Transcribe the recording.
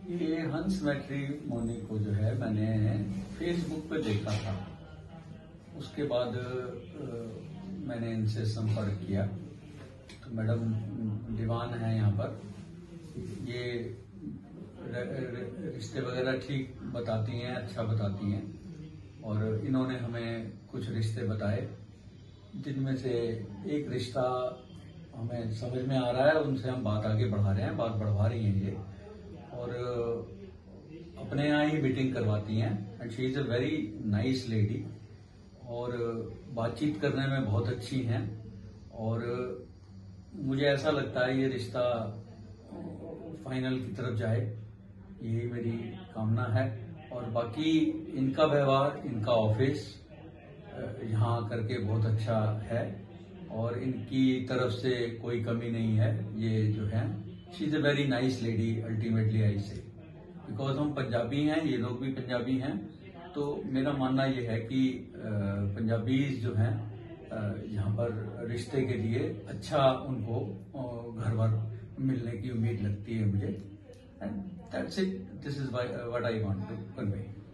ये हंस मैट्रिमोनी को जो है मैंने फेसबुक पे देखा था। उसके बाद मैंने इनसे संपर्क किया। तो मैडम दीवान है यहाँ पर, ये रिश्ते वगैरह ठीक बताती हैं, अच्छा बताती हैं। और इन्होंने हमें कुछ रिश्ते बताए, जिनमें से एक रिश्ता हमें समझ में आ रहा है, उनसे हम बात आगे बढ़ा रहे हैं, बात बढ़वा रही हैं ये। और अपने यहाँ ही मीटिंग करवाती हैं and she is a very nice lady. और बातचीत करने में बहुत अच्छी हैं। और मुझे ऐसा लगता है ये रिश्ता फाइनल की तरफ जाए, यही मेरी कामना है। और बाकी इनका व्यवहार, इनका ऑफिस यहाँ करके बहुत अच्छा है और इनकी तरफ से कोई कमी नहीं है। ये जो है she is a very nice lady ultimately I say, because हम पंजाबी हैं, ये लोग भी पंजाबी हैं। तो मेरा मानना ये है कि पंजाबीज जो हैं यहाँ पर रिश्ते के लिए अच्छा उनको घर भर मिलने की उम्मीद लगती है मुझे। And that's it, this is what I want to convey.